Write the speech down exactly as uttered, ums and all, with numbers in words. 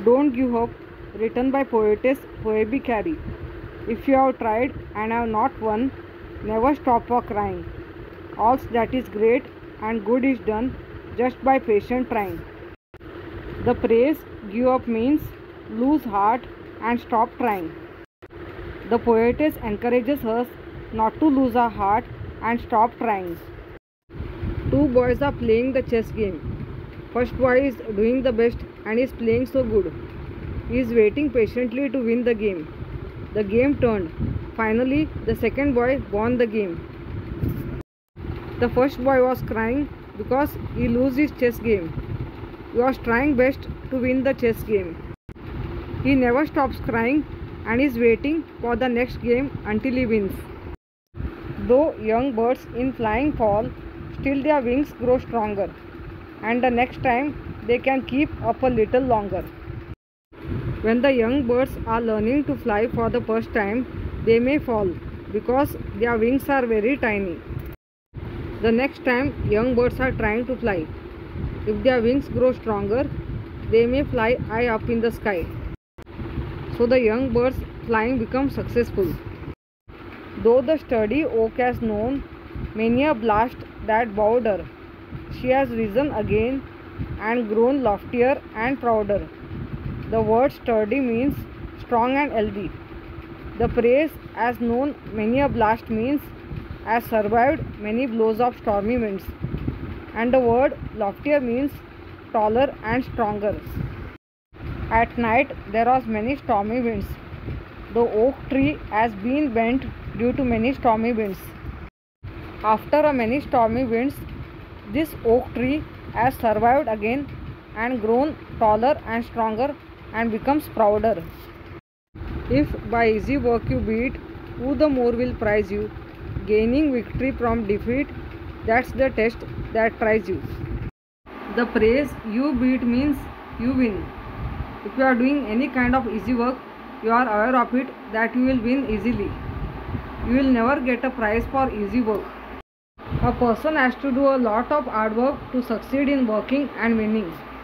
Don't Give Up, written by poetess Phoebe Carey. If you have tried and have not won, never stop for crying. All that is great and good is done just by patient trying. The phrase give up means lose heart and stop trying. The poetess encourages us not to lose our heart and stop trying. Two boys are playing the chess game. First boy is doing the best and is playing so good. He is waiting patiently to win the game. The game turned. Finally, the second boy won the game. The first boy was crying because he lost his chess game. He was trying best to win the chess game. He never stops crying and is waiting for the next game until he wins. Though young birds in flying fall, still their wings grow stronger, and the next time they can keep up a little longer. When the young birds are learning to fly for the first time, they may fall because their wings are very tiny. The next time young birds are trying to fly, if their wings grow stronger, they may fly high up in the sky. So the young birds flying become successful. Though the sturdy oak has known many a blast that bowed her, she has risen again and grown loftier and prouder. The word sturdy means strong and healthy. The phrase has known many a blast means has survived many blows of stormy winds. And the word loftier means taller and stronger. At night there was many stormy winds. The oak tree has been bent due to many stormy winds. After a many stormy winds, this oak tree has survived again and grown taller and stronger and becomes prouder. If by easy work you beat, who the more will prize you? Gaining victory from defeat, that's the test that tries you. The phrase you beat means you win. If you are doing any kind of easy work, you are aware of it that you will win easily. You will never get a prize for easy work. A person has to do a lot of hard work to succeed in working and winning.